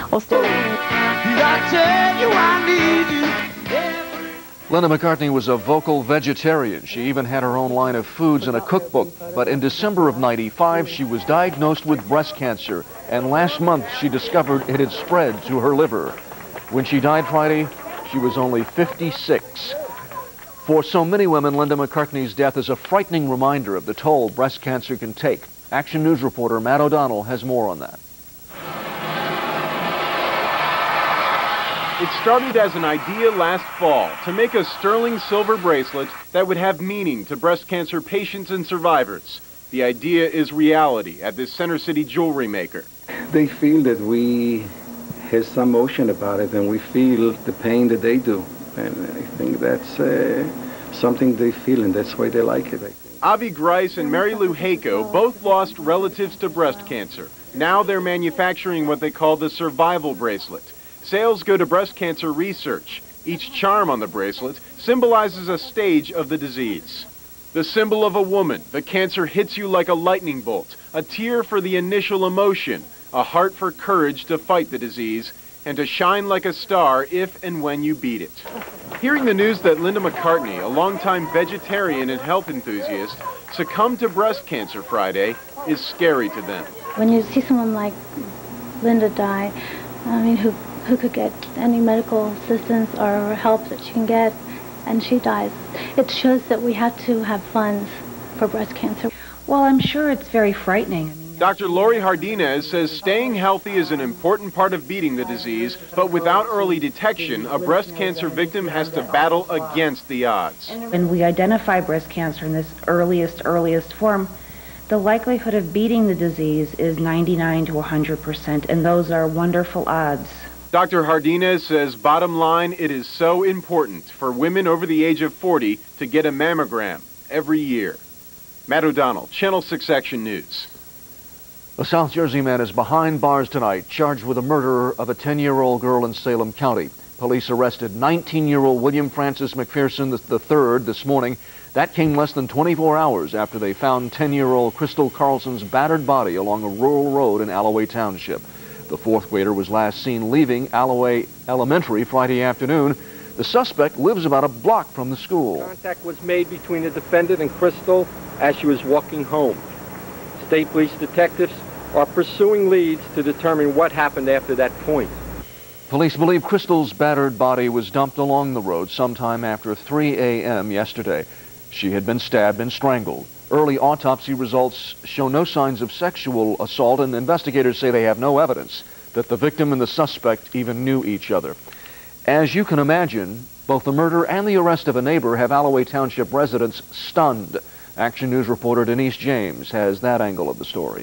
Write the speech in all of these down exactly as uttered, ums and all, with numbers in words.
I'll stay. Linda McCartney was a vocal vegetarian. She even had her own line of foods and a cookbook. But in December of ninety-five, she was diagnosed with breast cancer. And last month, she discovered it had spread to her liver. When she died Friday, she was only fifty-six. For so many women, Linda McCartney's death is a frightening reminder of the toll breast cancer can take. Action News reporter Matt O'Donnell has more on that. It started as an idea last fall to make a sterling silver bracelet that would have meaning to breast cancer patients and survivors. The idea is reality at this Center City jewelry maker. They feel that we have some emotion about it, and we feel the pain that they do. And I think that's uh, something they feel, and that's why they like it, I think. Avi Grice and Mary Lou Hayco both lost relatives to breast cancer. Now they're manufacturing what they call the survival bracelet. Sales go to breast cancer research. Each charm on the bracelet symbolizes a stage of the disease. The symbol of a woman, the cancer hits you like a lightning bolt, a tear for the initial emotion, a heart for courage to fight the disease, and to shine like a star if and when you beat it. Hearing the news that Linda McCartney, a longtime vegetarian and health enthusiast, succumbed to breast cancer Friday is scary to them. When you see someone like Linda die, I mean, who who could get any medical assistance or help that she can get, and she dies, it shows that we have to have funds for breast cancer. Well, I'm sure it's very frightening. I mean, Doctor Lori Hardinez says staying healthy is an important part of beating the disease, but without early detection, a breast cancer victim has to battle against the odds. when we identify breast cancer in this earliest, earliest form, the likelihood of beating the disease is ninety-nine to one hundred percent, and those are wonderful odds. Doctor Hardinez says, bottom line, it is so important for women over the age of forty to get a mammogram every year. Matt O'Donnell, Channel six Action News. A South Jersey man is behind bars tonight, charged with the murder of a ten-year-old girl in Salem County. Police arrested nineteen-year-old William Francis McPherson the third this morning. That came less than twenty-four hours after they found ten-year-old Crystal Carlson's battered body along a rural road in Alloway Township. The fourth grader was last seen leaving Alloway Elementary Friday afternoon. The suspect lives about a block from the school. Contact was made between the defendant and Crystal as she was walking home. State police detectives are pursuing leads to determine what happened after that point. Police believe Crystal's battered body was dumped along the road sometime after three a m yesterday. She had been stabbed and strangled. Early autopsy results show no signs of sexual assault, and investigators say they have no evidence that the victim and the suspect even knew each other. As you can imagine, both the murder and the arrest of a neighbor have Alloway Township residents stunned. Action News reporter Denise James has that angle of the story.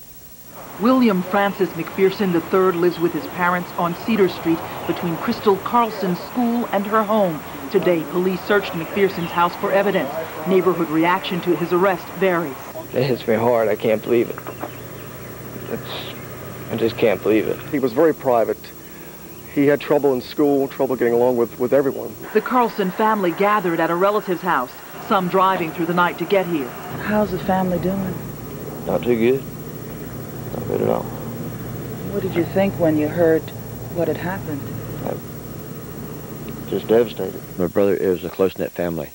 William Francis McPherson the third lives with his parents on Cedar Street between Crystal Carlson's school and her home. Today, police searched McPherson's house for evidence. Neighborhood reaction to his arrest varies. It hits me hard. I can't believe it. It's, I just can't believe it. He was very private. He had trouble in school, trouble getting along with, with everyone. The Carlson family gathered at a relative's house, some driving through the night to get here. How's the family doing? Not too good. Not good at all. What did you think when you heard what had happened? I'm just devastated. My brother is a close-knit family.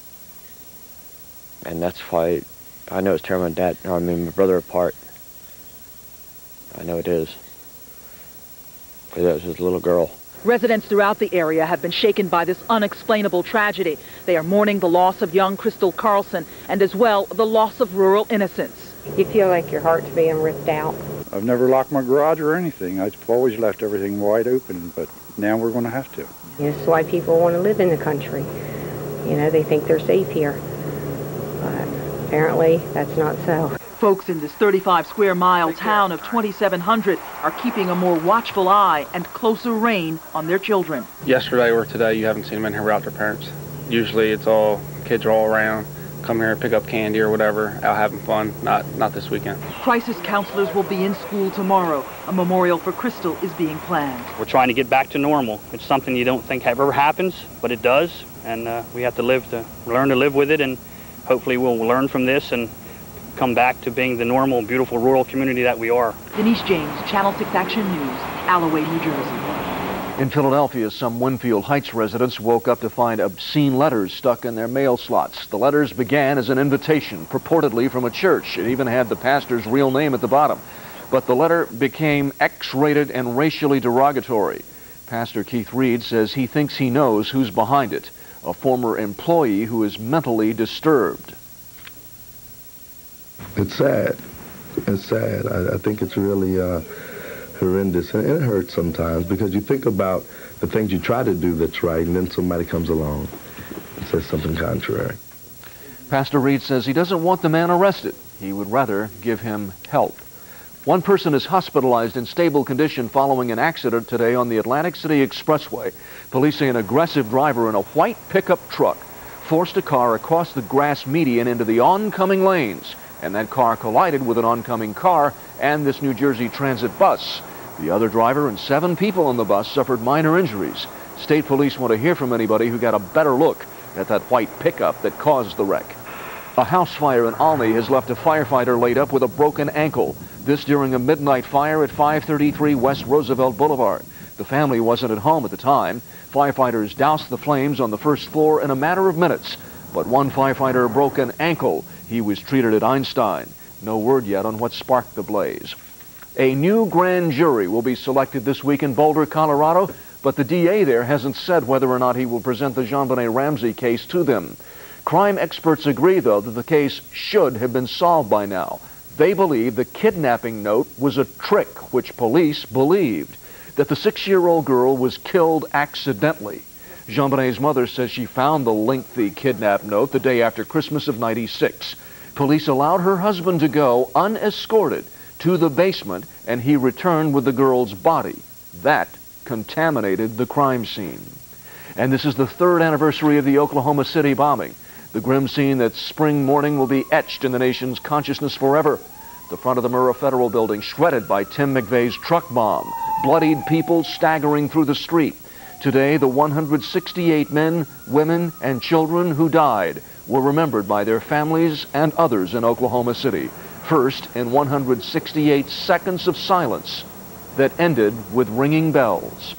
And that's why I know it's tearing my dad, I mean my brother apart. I know it is. Because that was his little girl. Residents throughout the area have been shaken by this unexplainable tragedy. They are mourning the loss of young Crystal Carlson and as well the loss of rural innocence. You feel like your heart's being ripped out. I've never locked my garage or anything. I've always left everything wide open, but now we're going to have to. That's why people want to live in the country. You know, they think they're safe here. But apparently that's not so. Folks in this thirty-five square mile town of twenty-seven hundred are keeping a more watchful eye and closer rein on their children. Yesterday or today, you haven't seen them in here without their parents. Usually it's all, kids are all around, come here, pick up candy or whatever, out having fun. Not, not this weekend. Crisis counselors will be in school tomorrow. A memorial for Crystal is being planned. We're trying to get back to normal. It's something you don't think ever happens, but it does. And uh, we have to live to learn to live with it, and hopefully we'll learn from this and come back to being the normal, beautiful rural community that we are. Denise James, Channel six Action News, Alloway, New Jersey. In Philadelphia, some Winfield Heights residents woke up to find obscene letters stuck in their mail slots. The letters began as an invitation, purportedly from a church. It even had the pastor's real name at the bottom. But the letter became X-rated and racially derogatory. Pastor Keith Reed says he thinks he knows who's behind it, a former employee who is mentally disturbed. It's sad. It's sad. I, I think it's really uh, horrendous, and it hurts sometimes because you think about the things you try to do that's right, and then somebody comes along and says something contrary. Pastor Reed says he doesn't want the man arrested. He would rather give him help. One person is hospitalized in stable condition following an accident today on the Atlantic City Expressway. Police say an aggressive driver in a white pickup truck forced a car across the grass median into the oncoming lanes, and that car collided with an oncoming car and this New Jersey Transit bus. The other driver and seven people on the bus suffered minor injuries. State police want to hear from anybody who got a better look at that white pickup that caused the wreck. A house fire in Olney has left a firefighter laid up with a broken ankle. This during a midnight fire at five thirty-three West Roosevelt Boulevard. The family wasn't at home at the time. Firefighters doused the flames on the first floor in a matter of minutes. But one firefighter broke an ankle. He was treated at Einstein. No word yet on what sparked the blaze. A new grand jury will be selected this week in Boulder, Colorado, but the D A there hasn't said whether or not he will present the JonBenet Ramsey case to them. Crime experts agree, though, that the case should have been solved by now. They believe the kidnapping note was a trick, which police believed, that the six-year-old girl was killed accidentally. JonBenet's mother says she found the lengthy kidnap note the day after Christmas of ninety-six. Police allowed her husband to go unescorted to the basement, and he returned with the girl's body. That contaminated the crime scene. And this is the third anniversary of the Oklahoma City bombing. The grim scene that spring morning will be etched in the nation's consciousness forever. The front of the Murrah Federal Building shredded by Tim McVeigh's truck bomb. Bloodied people staggering through the street. Today, the one hundred sixty-eight men, women, and children who died were remembered by their families and others in Oklahoma City. First, in one hundred sixty-eight seconds of silence that ended with ringing bells.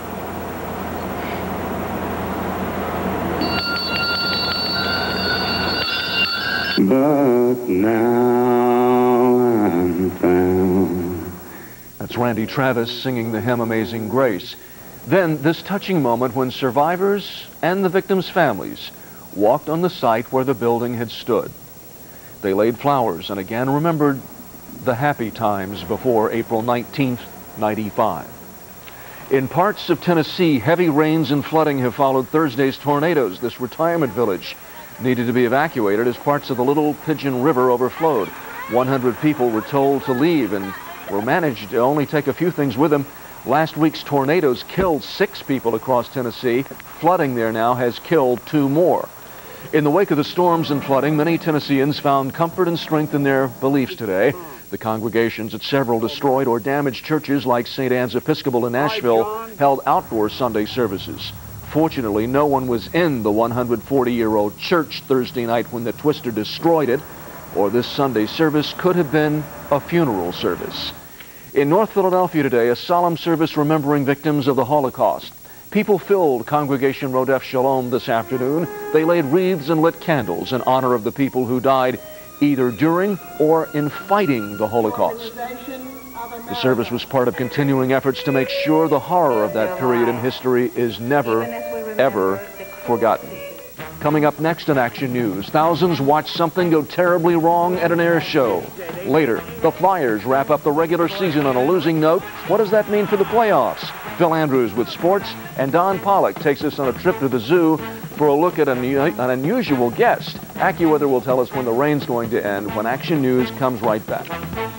But now I'm found. That's Randy Travis singing the hymn Amazing Grace. Then this touching moment when survivors and the victims' families walked on the site where the building had stood. They laid flowers and again remembered the happy times before April nineteenth, ninety-five. In parts of Tennessee, heavy rains and flooding have followed Thursday's tornadoes. This retirement village needed to be evacuated as parts of the Little Pigeon River overflowed. one hundred people were told to leave and were managed to only take a few things with them. Last week's tornadoes killed six people across Tennessee. Flooding there now has killed two more. In the wake of the storms and flooding, many Tennesseans found comfort and strength in their beliefs today. The congregations at several destroyed or damaged churches like Saint Anne's Episcopal in Nashville held outdoor Sunday services. Fortunately, no one was in the one hundred forty-year-old church Thursday night when the twister destroyed it, or this Sunday service could have been a funeral service. In North Philadelphia today, a solemn service remembering victims of the Holocaust. People filled Congregation Rodef Shalom this afternoon. They laid wreaths and lit candles in honor of the people who died either during or in fighting the Holocaust. The service was part of continuing efforts to make sure the horror of that period in history is never, ever forgotten. Coming up next in Action News, thousands watch something go terribly wrong at an air show. Later, the Flyers wrap up the regular season on a losing note. What does that mean for the playoffs? Phil Andrews with sports, and Don Pollock takes us on a trip to the zoo for a look at an, an unusual guest. AccuWeather will tell us when the rain's going to end when Action News comes right back.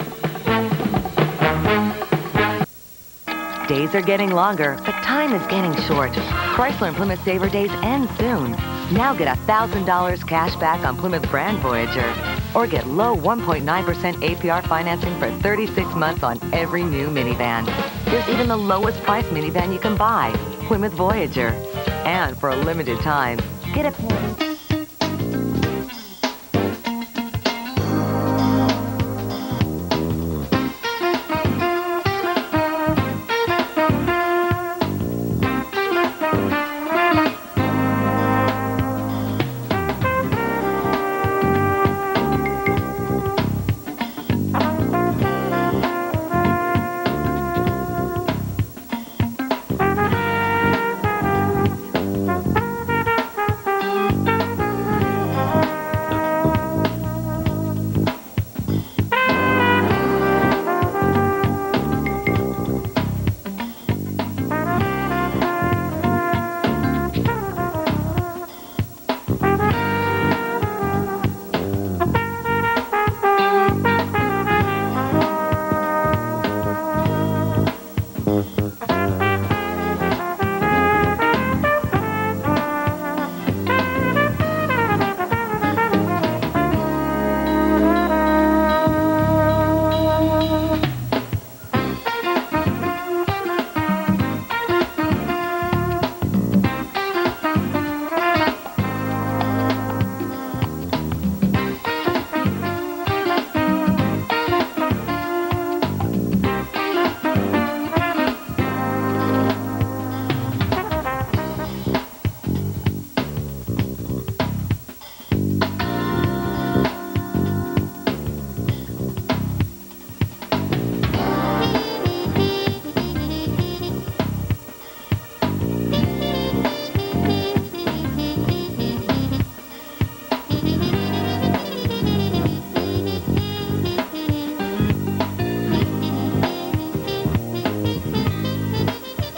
Days are getting longer, but time is getting short. Chrysler and Plymouth Saver Days end soon. Now get one thousand dollars cash back on Plymouth Grand Voyager. Or get low one point nine percent A P R financing for thirty-six months on every new minivan. There's even the lowest price minivan you can buy, Plymouth Voyager. And for a limited time, get a...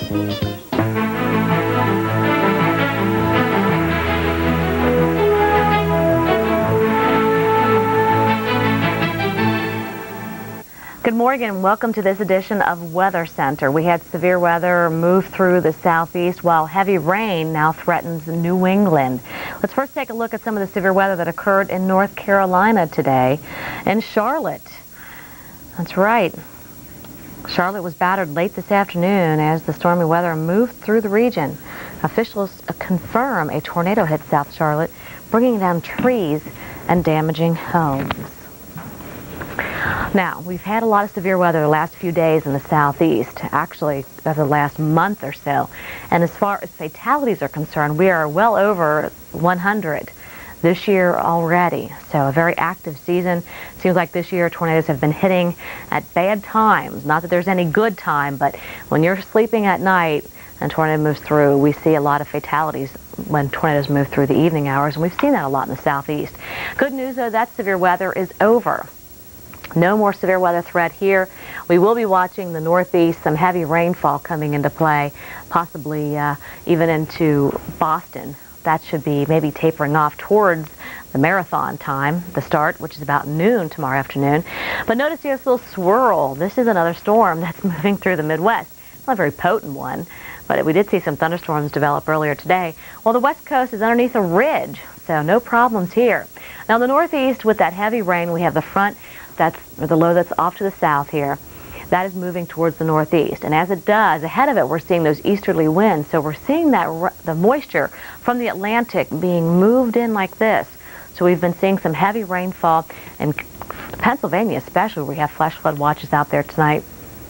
Good morning and welcome to this edition of Weather Center. We had severe weather move through the southeast while heavy rain now threatens New England. Let's first take a look at some of the severe weather that occurred in North Carolina today in Charlotte. That's right. Charlotte was battered late this afternoon as the stormy weather moved through the region. Officials confirm a tornado hit South Charlotte, bringing down trees and damaging homes. Now, we've had a lot of severe weather the last few days in the southeast, actually over the last month or so. And as far as fatalities are concerned, we are well over one hundred this year already. So a very active season. Seems like this year tornadoes have been hitting at bad times. Not that there's any good time, but when you're sleeping at night and a tornado moves through, we see a lot of fatalities when tornadoes move through the evening hours, and we've seen that a lot in the southeast. Good news, though, that severe weather is over. No more severe weather threat here. We will be watching the northeast, some heavy rainfall coming into play, possibly uh, even into Boston. That should be maybe tapering off towards the marathon time, the start, which is about noon tomorrow afternoon. But notice here this little swirl. This is another storm that's moving through the Midwest. It's not a very potent one, but we did see some thunderstorms develop earlier today. Well, the west coast is underneath a ridge, so no problems here. Now, the northeast, with that heavy rain, we have the front that's, or the low that's off to the south here. That is moving towards the northeast, and as it does, ahead of it, we're seeing those easterly winds. So we're seeing that the moisture from the Atlantic being moved in like this. So we've been seeing some heavy rainfall in Pennsylvania, especially. We have flash flood watches out there tonight.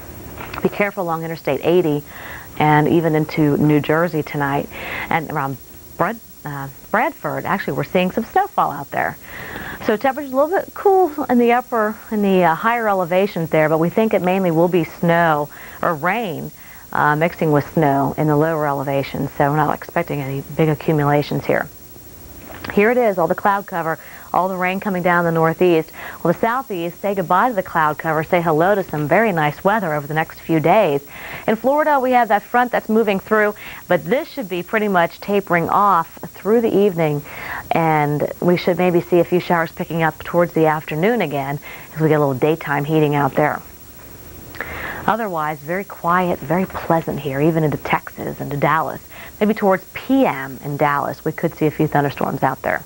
Be careful along Interstate eighty and even into New Jersey tonight, and around Brad, uh, Bradford. Actually, we're seeing some snowfall out there. So temperatures a little bit cool in the upper, in the uh, higher elevations there, but we think it mainly will be snow or rain uh, mixing with snow in the lower elevations. So we're not expecting any big accumulations here. Here it is, all the cloud cover, all the rain coming down the northeast. Well, the southeast, say goodbye to the cloud cover, say hello to some very nice weather over the next few days. In Florida, we have that front that's moving through, but this should be pretty much tapering off through the evening, and we should maybe see a few showers picking up towards the afternoon again as we get a little daytime heating out there. Otherwise, very quiet, very pleasant here, even into Texas and to Dallas. Maybe towards P M in Dallas, we could see a few thunderstorms out there.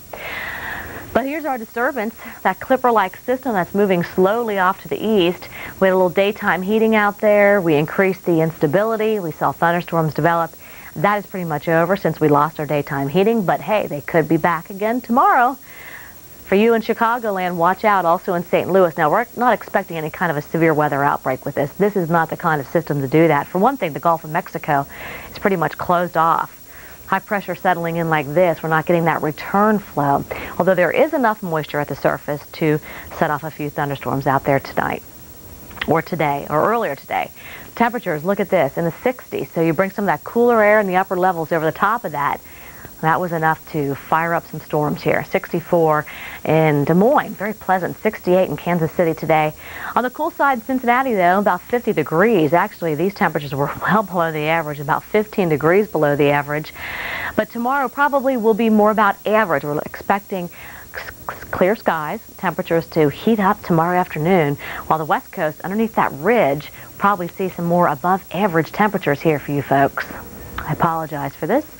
But here's our disturbance, that Clipper-like system that's moving slowly off to the east. We had a little daytime heating out there. We increased the instability. We saw thunderstorms develop. That is pretty much over since we lost our daytime heating. But hey, they could be back again tomorrow. For you in Chicagoland, watch out. Also in Saint Louis. Now, we're not expecting any kind of a severe weather outbreak with this. This is not the kind of system to do that. For one thing, the Gulf of Mexico is pretty much closed off. High pressure settling in like this, we're not getting that return flow. Although there is enough moisture at the surface to set off a few thunderstorms out there tonight, or today, or earlier today. Temperatures, look at this, in the sixties. So you bring some of that cooler air in the upper levels over the top of that. That was enough to fire up some storms here. sixty-four in Des Moines, very pleasant. sixty-eight in Kansas City today. On the cool side, Cincinnati, though, about fifty degrees. Actually, these temperatures were well below the average, about fifteen degrees below the average. But tomorrow probably will be more about average. We're expecting clear skies, temperatures to heat up tomorrow afternoon, while the west coast, underneath that ridge, will probably see some more above average temperatures here for you folks. I apologize for this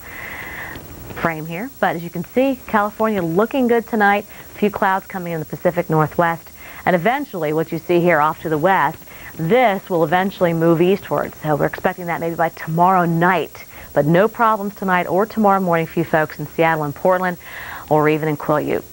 frame here, but as you can see, California looking good tonight. A few clouds coming in the Pacific Northwest, and eventually what you see here off to the west, this will eventually move eastward. So we're expecting that maybe by tomorrow night, but no problems tonight or tomorrow morning for you folks in Seattle and Portland, or even in Quileute.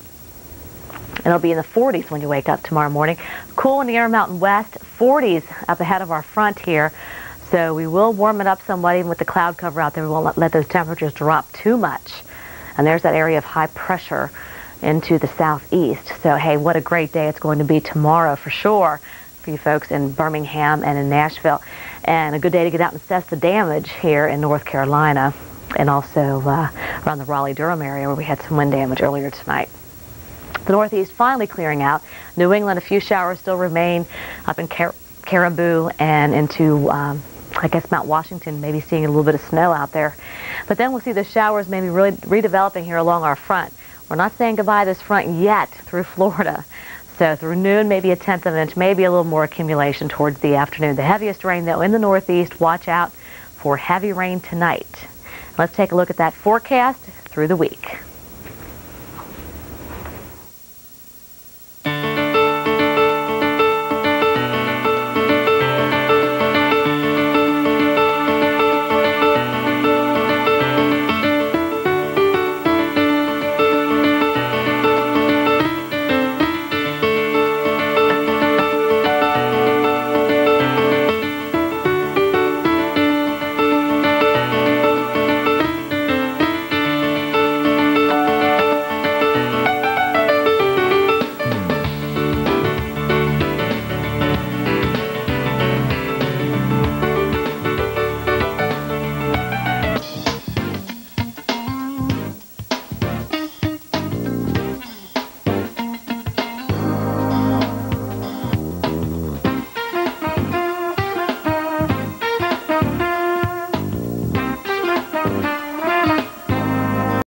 It'll be in the forties when you wake up tomorrow morning. Cool in the Intermountain West, forties up ahead of our front here. So we will warm it up somewhat, even with the cloud cover out there. We won't let those temperatures drop too much. And there's that area of high pressure into the southeast. So hey, what a great day it's going to be tomorrow for sure for you folks in Birmingham and in Nashville. And a good day to get out and assess the damage here in North Carolina, and also uh, around the Raleigh-Durham area where we had some wind damage earlier tonight. The northeast finally clearing out. New England, a few showers still remain up in Car Caribou and into um, I guess Mount Washington maybe seeing a little bit of snow out there. But then we'll see the showers maybe really redeveloping here along our front. We're not saying goodbye to this front yet through Florida. So through noon, maybe a tenth of an inch, maybe a little more accumulation towards the afternoon. The heaviest rain, though, in the northeast. Watch out for heavy rain tonight. Let's take a look at that forecast through the week.